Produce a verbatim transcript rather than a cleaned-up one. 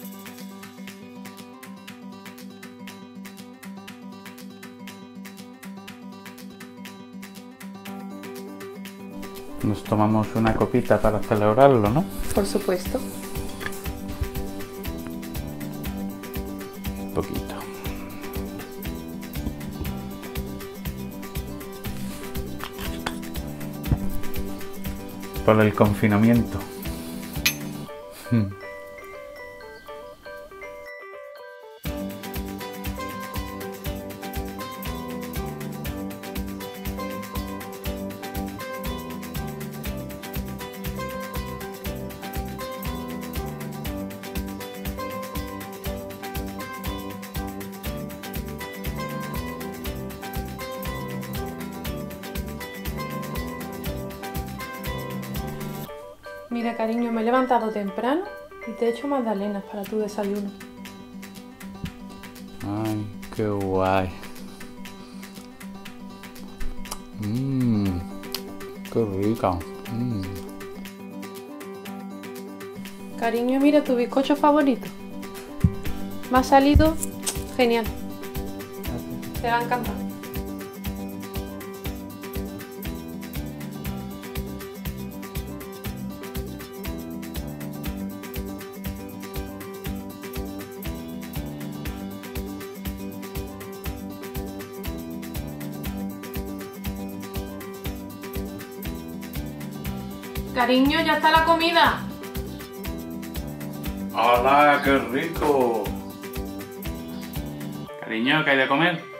Nos tomamos una copita para celebrarlo, ¿no? Por supuesto. Un poquito. Por el confinamiento. Mira, cariño, me he levantado temprano y te he hecho magdalenas para tu desayuno. Ay, qué guay. Mmm, qué rica. Mm. Cariño, mira tu bizcocho favorito. Me ha salido genial. Te va a encantar. Cariño, ya está la comida. ¡Hola, qué rico! Cariño, ¿qué hay de comer?